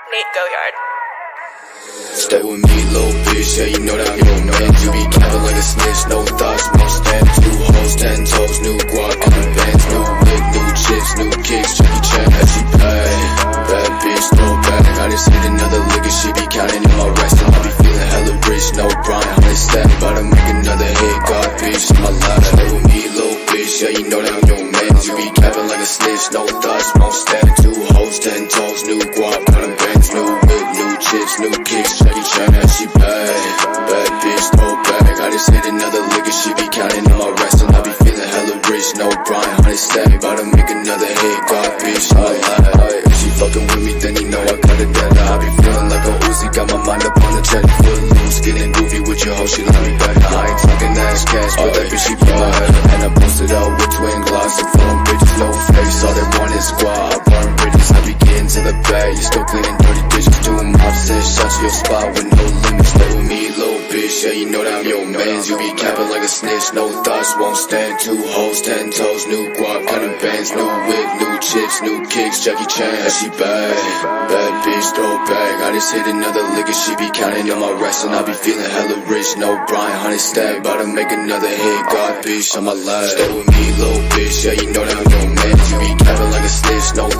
NateGoyard. Stay with me, little bitch, yeah, you know that I'm your man. You be cappin' like a snitch, no thoughts, no stand. 2 hoes, 10 toes, new guap, new bands, new wig, new chips, new kicks, Jackie Chan, as she pay. Bad bitch, throw back, I just hit another lick and she be counting in my rest. And I be feeling hella rich, no Brian, honey stack, about to make another hit, God bitch, my life. Stay with me, little bitch, yeah, you know that I'm your man. You be cappin' like a snitch, no thoughts, no stand. 2 hoes, 10 toes, new guap, new bands, new wig, new chips, new kicks, Jackie Chan, as she pay. Bad bitch, throw back, I just hit another lick and she be counting in my rest. And I be feeling hella rich, no Brian, honey stack, about to make another hit, God bitch, my life. If she fucking with me, then you know I got it down. I be feeling like a Uzi, got my mind up on the check. Foot loose, getting goofy with your hoe, she love me back. I ain't talking ass cash, but that bitch she bad. And I posted out with twin gloss and phone bitches, no face. All they want is squad, I burn bridges. I be getting to the bag, you still cleaning dirty dishes. Doing mops and shots to your spot with no limits. Stay with me, little bitch, yeah, you know that I'm your man. You be capping like a snitch, no thoughts, won't stand. 2 hoes, 10 toes, new guap, counting bands, new wig, new chips, new kicks, Jackie Chan, as she bad. Bad bitch, throw back, I just hit another lick and she be counting on my rest. And I be feeling hella rich, no Brian, honey stack, about to make another hit, God bitch, on my life. Stay with me, little bitch, yeah, you know that I'm your man. You be capping like a snitch, no